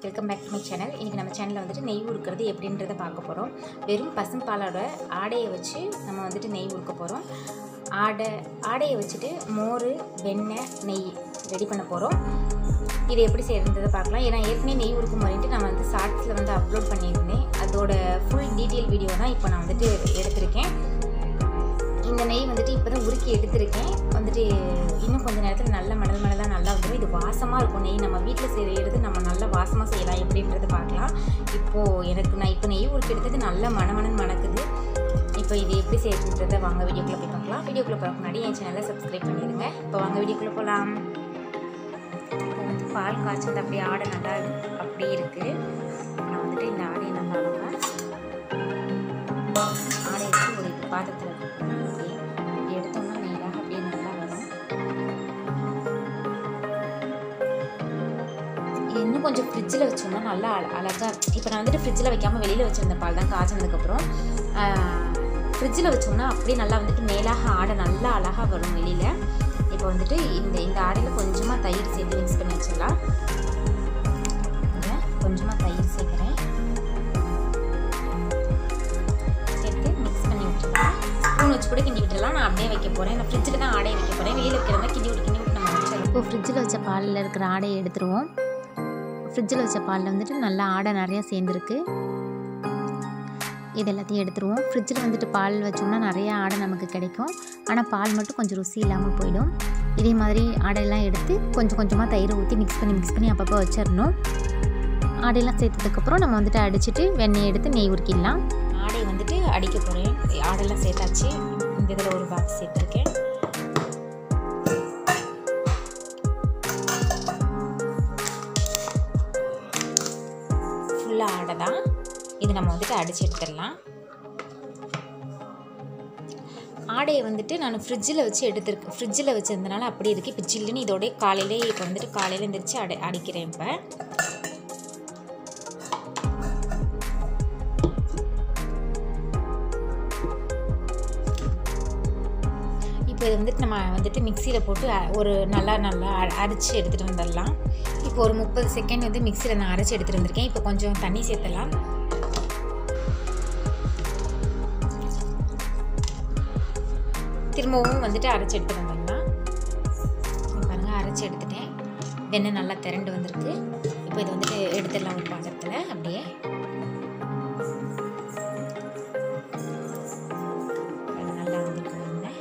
Welcome back to my channel. இன்றைக்கி நம்ம சேனலில் வந்துட்டு நெய் உருக்கிறது எப்படின்றத பார்க்க போகிறோம். வெறும் பசும்பாலோட ஆடையை வச்சு நம்ம வந்துட்டு நெய் உருக்க போகிறோம். ஆடையை வச்சுட்டு மோர், வெண்ணெய், நெய் ரெடி பண்ண போகிறோம். இது எப்படி செய்யறதை பார்க்கலாம். ஏன்னா ஏற்கனவே நெய் உருக்கும் முறைட்டு நான் வந்து ஷார்ட்ஸில் வந்து அப்லோட் பண்ணியிருந்தேன். அதோட ஃபுல் டீட்டெயில் வீடியோ தான் இப்போ நான் வந்துட்டு எடுத்திருக்கேன். இந்த நெய் வந்துட்டு இப்போ தான் உருக்கி எடுத்திருக்கேன். வந்துட்டு இன்னும் கொஞ்சம் நேரத்தில் நல்ல மணலாக நல்லா வந்துடும். இது வாசமாக இருக்கும். நெய் நம்ம வீட்டில் செய்கிறது நம்ம நல்லா வாசமாக செய்யலாம் எப்படின்றது பார்க்கலாம். இப்போது நான் இப்போ நெய் உருக்கி எடுத்தது நல்ல மணமணன்னு மணக்குது. இப்போ இது எப்படி செய்யறதுன்றதை வாங்க வீடியோக்குள்ளே போய் பார்க்கலாம். வீடியோக்குள்ளே போகிற முன்னாடி என் சேனலை சப்ஸ்கிரைப் பண்ணிடுங்க. இப்போ வாங்க வீடியோக்குள்ளே போகலாம். இப்போ வந்து பால் காய்ச்சது அப்படியே ஆடை நல்லா அப்படியே இருக்குது. நான் வந்துட்டு இந்த ஆடையை நல்லா ஆடையை வச்சு ஒரு பாத்திரத்தில் எடுத்தோம்னா நெய்யாக அப்படியே நல்லா வரும். இன்னும் கொஞ்சம் ஃப்ரிட்ஜில் வச்சோம்னா நல்லா அழகாக. இப்போ நான் வந்துட்டு ஃப்ரிட்ஜில் வைக்காமல் வெளியில் வச்சுருந்த பால் தான் காய்ச்சினதுக்கப்புறம் ஃப்ரிட்ஜில் வச்சோம்னா அப்படியே நல்லா வந்துட்டு மேலாக ஆடை நல்லா அழகாக வரும் வெளியில். இப்போ வந்துட்டு இந்த ஆடையில் கொஞ்சமாக தயிர் சேர்த்து மிக்ஸ் பண்ணி வச்சிடலாம். கொஞ்சமாக தயிர் சேர்க்குறேன். சேர்த்து மிக்ஸ் பண்ணி விட்டுடலாம். ஸ்பூன் வச்சு கூட கிண்டி விட்டுடலாம். நான் அப்படியே வைக்க போகிறேன். நான் ஃப்ரிட்ஜில் தான் ஆடையை வைக்க போகிறேன். வெளியில் வைக்கிறதா கிண்டி விட்டு நம்ம வச்சிடலாம். இப்போ ஃப்ரிட்ஜில் வச்ச பாலில் இருக்கிற ஆடையை எடுத்துருவோம். ஃப்ரிட்ஜில் வச்ச பாலில் வந்துட்டு நல்லா ஆடை நிறையா சேர்ந்துருக்கு. இது எல்லாத்தையும் எடுத்துருவோம். ஃப்ரிட்ஜில் வந்துட்டு பால் வச்சோம்னா நிறையா ஆடை நமக்கு கிடைக்கும். ஆனால் பால் மட்டும் கொஞ்சம் ருசி இல்லாமல் போயிடும். இதே மாதிரி ஆடையெல்லாம் எடுத்து கொஞ்சம் கொஞ்சமாக தயிரை ஊற்றி மிக்ஸ் பண்ணி அப்பப்போ வச்சிடணும். ஆடையெல்லாம் சேர்த்ததுக்கப்புறம் நம்ம வந்துட்டு அடிச்சுட்டு வெண்ணெய் எடுத்து நெய் உருக்கிடலாம். ஆடையை வந்துட்டு அடிக்க போகிறேன். ஆடையெல்லாம் சேர்த்தாச்சு. இந்த இதில் ஒரு பாக்ஸ் சேர்த்துருக்கேன். ஃபுல்லாக ஆடை தான். இது நம்ம வந்துட்டு அடித்து எடுத்துடலாம். ஆடையை வந்துட்டு நான் ஃப்ரிட்ஜில் வச்சு எடுத்துருக்கேன். ஃப்ரிட்ஜில் வச்சுருந்தனால அப்படி இருக்குது. இப்போ ஜில்லுன்னு இதோடய காலையிலே இப்போ வந்துட்டு காலையில் எழுந்திரிச்சு அடிக்கிறேன். இப்போ இது வந்துட்டு நம்ம வந்துட்டு மிக்சியில் போட்டு ஒரு நல்லா அரைச்சி எடுத்துகிட்டு வந்துடலாம். இப்போ ஒரு 30 செகண்ட் வந்து மிக்சியில் நான் அரைச்சி எடுத்துகிட்டு வந்திருக்கேன். இப்போ கொஞ்சம் தண்ணி சேர்த்துடலாம். திரும்பவும் வந்துட்டு அரைச்சி எடுத்துகிட்டு வந்துடலாம். பாருங்கள், அரைச்சி எடுத்துட்டேன். வெண்ணெய் நல்லா திரண்டு வந்திருக்கு. இப்போ இது வந்துட்டு எடுத்துடலாம் ஒரு பாத்திரத்தில். அப்படியே நல்லா வந்துருக்கு வெண்ணெய்.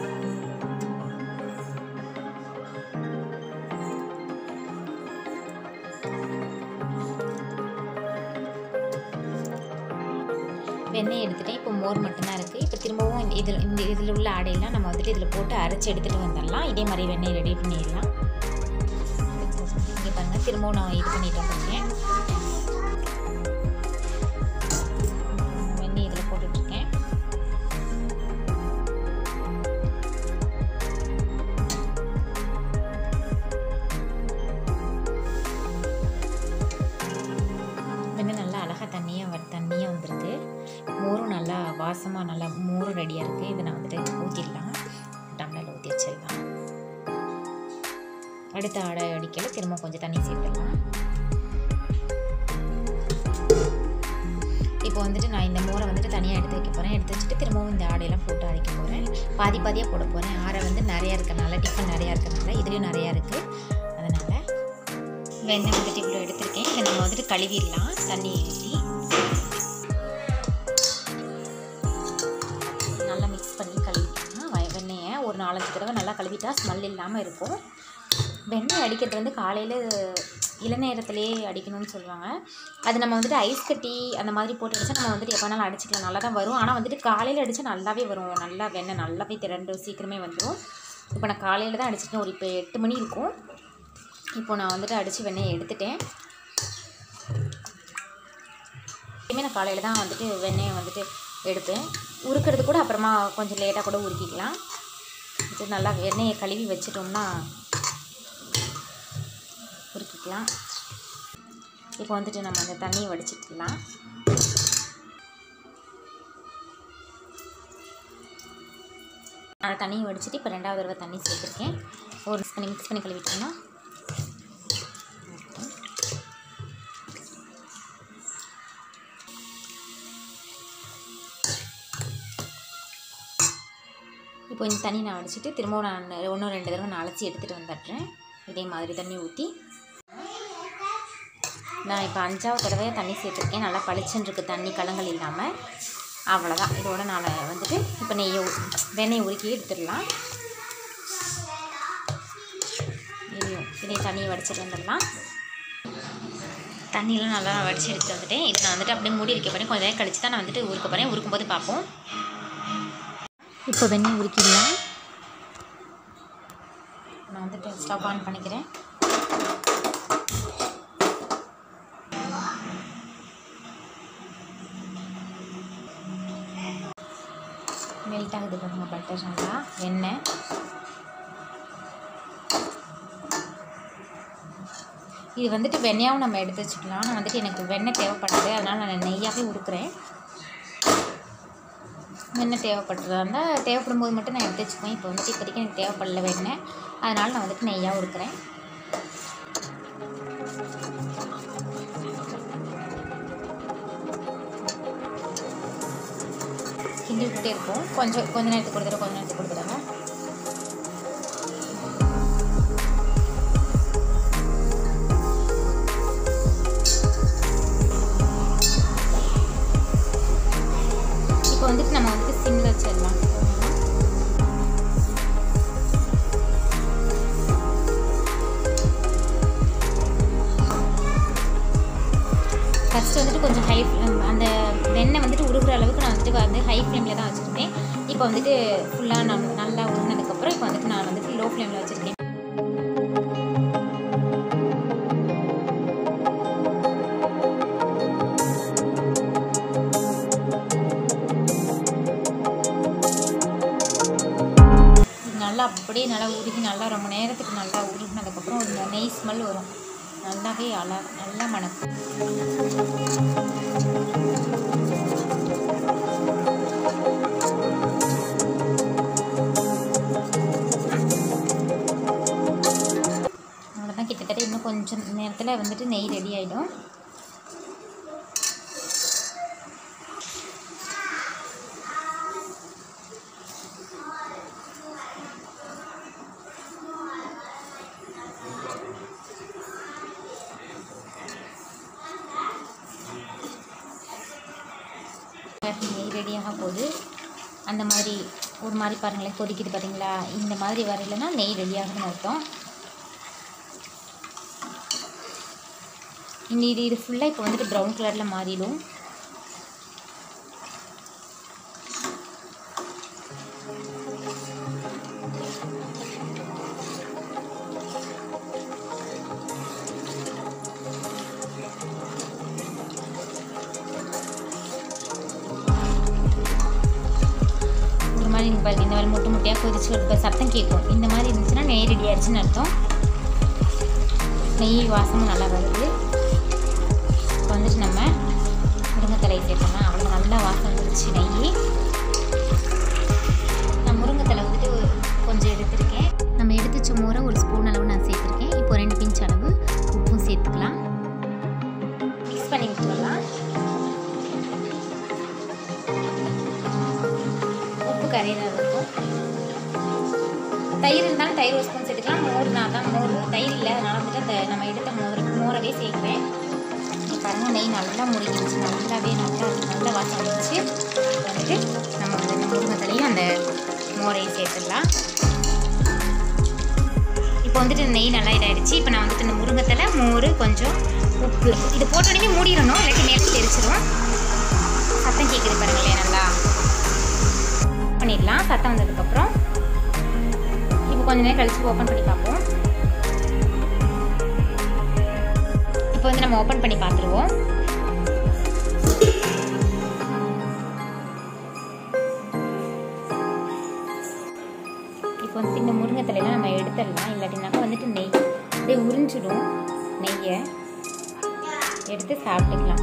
வெண்ணெய் எடுத்துகிட்டேன். இப்போ மோர் மட்டும்தான் இருக்குது. இப்போ திரும்பவும் இதில் உள்ள ஆடையெல்லாம் நம்ம வந்துட்டு இதில் போட்டு அரைச்சி எடுத்துகிட்டு வந்துடலாம். இதே மாதிரி வெண்ணெய் ரெடி பண்ணிடலாம். இங்கே பாருங்கள், திரும்பவும் நான் இது பண்ணிட்டு வந்துருக்கேன். வெண்ணெய் இதில் போட்டுட்ருக்கேன். வெண்ணெய் நல்லா அழகாக தண்ணியாக வந்துருக்கு. மோரும் நல்லா வாசமாக நல்லா மோரும் ரெடியாக இருக்குது. இதை நான் வந்துட்டு ஊற்றிடலாம். டம்ளரில் ஊற்றி வச்சிடலாம். அடுத்த ஆடை அடிக்கல திரும்ப கொஞ்சம் தண்ணி சேர்த்துடலாம். இப்போ வந்துட்டு நான் இந்த மோரை வந்துட்டு தனியாக எடுத்து வைக்க போகிறேன். எடுத்து வச்சுட்டு திரும்பவும் இந்த ஆடையெல்லாம் போட்டு அடிக்க போகிறேன். பாதியாக போட போகிறேன். ஆடை வந்து நிறையா இருக்கிறனால, டிஃபன் நிறையா இருக்கிறனால, இதுலேயும் நிறையா இருக்குது. அதனால் வெண்ணெய் வந்துட்டு இவ்வளோ எடுத்திருக்கேன். இதை நம்ம வந்துட்டு கழுவிடலாம். தண்ணி ஊற்றி நல்லா மிக்ஸ் பண்ணி கழுவிட்டோம்னா வெண்ணெயை ஒரு 4-5 தடவை நல்லா கழுவிட்டா ஸ்மெல் இல்லாமல் இருக்கும். வெண்ணெய் அடிக்கிறது வந்து காலையில் இளநேரத்துலேயே அடிக்கணும்னு சொல்லுவாங்க. அது நம்ம வந்துட்டு ஐஸ் கட்டி அந்த மாதிரி போட்டு அடித்தா நம்ம வந்துட்டு எப்போ வேணாலும் அடிச்சிக்கலாம். நல்லா தான் வரும். ஆனால் வந்துட்டு காலையில் அடித்தா நல்லாவே வரும். நல்லா வெண்ணெய் நல்லாவே திரண்டு சீக்கிரமே வந்துடும். இப்போ நான் காலையில் தான் அடிச்சிட்டேன். ஒரு இப்போ 8 மணி இருக்கும். இப்போ நான் வந்துட்டு அடித்து வெண்ணெயை எடுத்துட்டேன். எப்பயுமே நான் காலையில் தான் வந்துட்டு வெண்ணெயை வந்துட்டு எடுப்பேன். உருக்கிறது கூட அப்புறமா கொஞ்சம் லேட்டாக கூட உருக்கிக்கலாம். இது நல்லா வெண்ணெயை கழுவி வச்சிட்டோம்னா உருக்கிக்கலாம். இப்போ வந்துட்டு நம்ம அந்த தண்ணியை வடிச்சிட்டுலாம். அந்த தண்ணியை வடிச்சிட்டு இப்போ 2வது தடவை தண்ணி சேர்த்துருக்கேன். ஒரு மிக்ஸ் பண்ணி கழுவிட்டோம்னா இப்போ இந்த தண்ணி நான் வடிச்சிட்டு திரும்பவும் நான் 1-2 தடவை நான் அலசி எடுத்துகிட்டு வந்துடுறேன். இதே மாதிரி தண்ணி ஊற்றி நான் இப்போ 5ஆவது தடவை தண்ணி சேர்த்துருக்கேன். நல்லா பளிச்சுன்னு இருக்குது தண்ணி கலங்கள் இல்லாமல். அவ்வளோதான். இதோட நான் வந்துட்டு இப்போ வெண்ணெய் உருக்கி எடுத்துடலாம். இதே தண்ணியை வடிச்சிட்டு வந்துடலாம். தண்ணியெலாம் நல்லா வடித்து எடுத்து வந்துட்டேன். இது நான் வந்துட்டு அப்படியே மூடி வைக்க போகிறேன். கொஞ்சம் நேரம் கழிச்சு தான் நான் வந்துட்டு உருக்க போகிறேன். உருக்கும்போது பார்ப்போம். இப்போ வெண்ணெய் உருக்கிடலாம். நான் வந்துட்டு ஸ்டவ் ஆன் பண்ணிக்கிறேன். மெல்ட் ஆகுது பாருங்கள் பட்டர் நல்லா. எண்ணெய் இது வந்துட்டு வெண்ணெயாகவும் நம்ம எடுத்து வச்சுக்கலாம். நான் வந்துட்டு எனக்கு வெண்ணெய் தேவைப்படுது, அதனால் நான் நெய்யாகவே உருக்குறேன். வெண்ணெய் தேவைப்படுறதா இருந்தால் தேவைப்படும் போது மட்டும் நான் எடுத்து வச்சுக்குவேன். இப்போ வந்துட்டு இப்போதைக்கு எனக்கு தேவைப்படல வெண்ணெய், அதனால் நான் வந்துட்டு நெய்யாக உருக்குறேன். கிண்டி விட்டுட்டே இருக்கும். கொஞ்ச நேரத்துக்கு கொடுத்துருங்க. இப்போ வந்துட்டு நம்ம வந்துட்டு சிம்மில் வச்சிடலாம். ஃபஸ்ட்டு வந்துட்டு கொஞ்சம் அந்த வெண்ணெய் வந்துட்டு உருகுற அளவுக்கு நான் வந்துட்டு ஹை ஃப்ளேமில் தான் வச்சுருந்தேன். இப்போ வந்துட்டு ஃபுல்லாக நல்லா உருகினதுக்கப்புறம் இப்போ வந்துட்டு நான் வந்துட்டு லோ ஃப்ளேமில் வச்சுருக்கேன். நல்லா அப்படியே நல்லா உருகி நல்லா ரொம்ப நேரத்துக்கு நல்லா உருகினதுக்கப்புறம் இந்த நெய் ஸ்மெல் வரும். நல்லாவே நல்லா மணக்கும். அவ்வளோதான். கிட்டத்தட்ட இன்னும் கொஞ்சம் நேரத்தில் வந்துட்டு நெய் ரெடி ஆகிடும். நெய் ரெடியாக போகுது. அந்த மாதிரி ஒரு மாதிரி பாருங்களேன், கொதிக்குது பார்த்தீங்களா? இந்த மாதிரி வரையிலனா நெய் ரெடியாகுதுன்னு அர்த்தம். இது ஃபுல்லாக இப்போ வந்துட்டு ப்ரௌன் கலரில் மாறிடும். நீங்கள் பாருங்கள், இந்த மாதிரி முட்டை முட்டையாக கொதிச்சு ஒரு சத்தம் கேட்கும். இந்த மாதிரி இருந்துச்சுன்னா நெய் ரெடி ஆகிடுச்சுன்னு அர்த்தம். நெய் வாசமும் நல்லா வருது. இப்போ வந்துட்டு நம்ம முருங்கைத்தலை சேர்த்தோம்னா அவ்வளோ நல்லா வாசம் வந்துருச்சு நெய். நான் முருங்கைத்தலை வந்துட்டு கொஞ்சம் எடுத்துருக்கேன். நம்ம எடுத்து வச்ச மோரை ஒரு ஸ்பூன் அளவு நான் சேர்த்துருக்கேன். இப்போ 2 பிஞ்ச் அளவு உப்பும் சேர்த்துக்கலாம். மிக்ஸ் பண்ணி விட்டுடலாம். கரையிறது இருக்கும். தயிர் இருந்தாலும் தயிர் 1 ஸ்பூன் சேர்த்துக்கலாம். மோர் தயிர் இல்லை, அதனால் வந்துட்டு நம்ம எடுத்த மோரவே சேர்க்குறேன். பாருங்கள், நெய் நல்லா முருகிடுச்சு. நல்ல வாசம் வந்துச்சு. வந்துட்டு நம்ம வந்து முருங்கைத்தலையும் அந்த மோரையும் சேர்த்துடலாம். இப்போ வந்துட்டு நெய் நல்லா இதாகிடுச்சு. இப்போ நான் வந்துட்டு இந்த முருங்கைத்தலை, மோர், கொஞ்சம் உப்பு இது போட்ட உடனே மூடிடணும், இல்லாட்டி மேலே தெரிச்சிடும். சத்தம் கேட்குது பாருங்களேன். நல்லா பண்ணிடலாம். சத்தம் வந்ததுக்கப்புறம் இப்போ கொஞ்ச நேரம் கழிச்சு ஓப்பன் பண்ணி பார்ப்போம். இப்போ வந்து நம்ம ஓப்பன் பண்ணி பார்த்துருவோம். இப்போ வந்து இந்த முருங்கைத்தலையெல்லாம் நம்ம எடுத்துடலாம். இல்லாட்டினாக்கா வந்துட்டு நெய் அப்படியே உறிஞ்சிடும். நெய்யை எடுத்து சாப்பிட்டுக்கலாம்.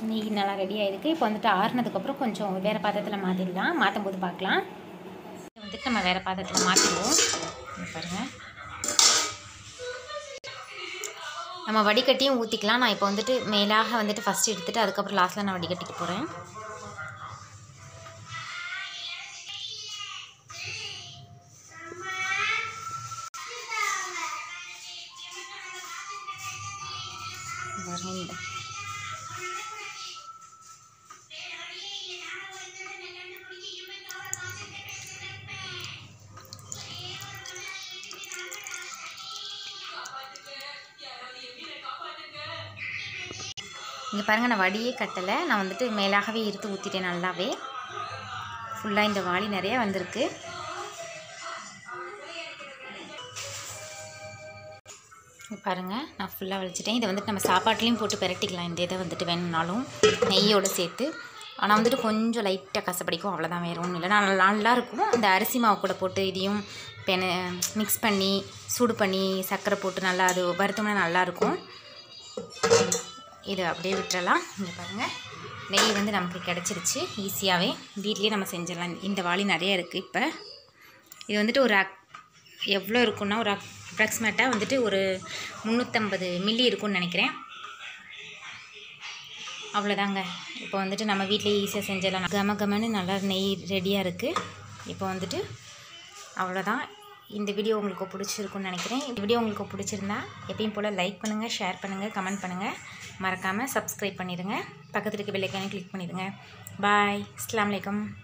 நெய் நல்லா ரெடி ஆகிருக்கு. இப்போ வந்துட்டு ஆறுனதுக்கப்புறம் கொஞ்சம் வேறு பாத்திரத்தில் மாற்றிடலாம். மாற்றும் போது பார்க்கலாம். வந்துட்டு நம்ம வேறு பாத்திரத்தில் மாற்றிடுவோம். பாருங்கள், நம்ம வடிகட்டியும் ஊற்றிக்கலாம். நான் இப்போ வந்துட்டு மேலாக வந்துட்டு ஃபஸ்ட்டு எடுத்துகிட்டு அதுக்கப்புறம் லாஸ்ட்டில் நான் வடிகட்டிக்க போகிறேன். இங்கே பாருங்கள், நான் வடியே கட்டலை. நான் வந்துட்டு மேலாகவே இருத்து ஊற்றிட்டேன். நல்லாவே ஃபுல்லாக இந்த வாளி நிறைய வந்திருக்கு. பாருங்கள், நான் ஃபுல்லாக வலிச்சிட்டேன். இதை வந்துட்டு நம்ம சாப்பாட்லேயும் போட்டு பெரட்டிக்கலாம். இந்த இதை வந்துட்டு வேணும்னாலும் நெய்யோடு சேர்த்து. ஆனால் வந்துட்டு கொஞ்சம் லைட்டாக கசப்படிக்கும், அவ்வளோதான், வேறு ஒன்றும் இல்லை. நல்லாயிருக்கும். அந்த அரிசி மாவு கூட போட்டு இதையும் மிக்ஸ் பண்ணி சூடு பண்ணி சர்க்கரை போட்டு நல்லா அது வறுத்தோம்னா நல்லாயிருக்கும். இதை அப்படியே விட்டுறலாம். இங்கே பாருங்கள், நெய் வந்து நமக்கு கிடச்சிருச்சு. ஈஸியாகவே வீட்லேயே நம்ம செஞ்சிடலாம். இந்த வாளி நிறைய இருக்குது. இப்போ இது வந்துட்டு ஒரு எவ்வளோ இருக்குன்னா ஒரு அப்ராக்சிமேட்டாக வந்துட்டு ஒரு 350 மில்லி இருக்கும்னு நினைக்கிறேன். அவ்வளோதாங்க. இப்போ வந்துட்டு நம்ம வீட்டிலேயே ஈஸியாக செஞ்சிடலாம். கமகமன்னு நல்லா நெய் ரெடியாக இருக்குது. இப்போ வந்துட்டு அவ்வளோதான். இந்த வீடியோ உங்களுக்கு பிடிச்சிருக்குன்னு நினைக்கிறேன். இந்த வீடியோ உங்களுக்கு பிடிச்சிருந்தா எப்பயும் போல் லைக் பண்ணுங்கள், ஷேர் பண்ணுங்கள், கமெண்ட் பண்ணுங்கள். மறக்காமல் சப்ஸ்கிரைப் பண்ணிடுங்க. பக்கத்தில் இருக்க பெல் ஐகானை கிளிக் பண்ணிடுங்க. பாய். அஸ்ஸலாமு அலைக்கும்.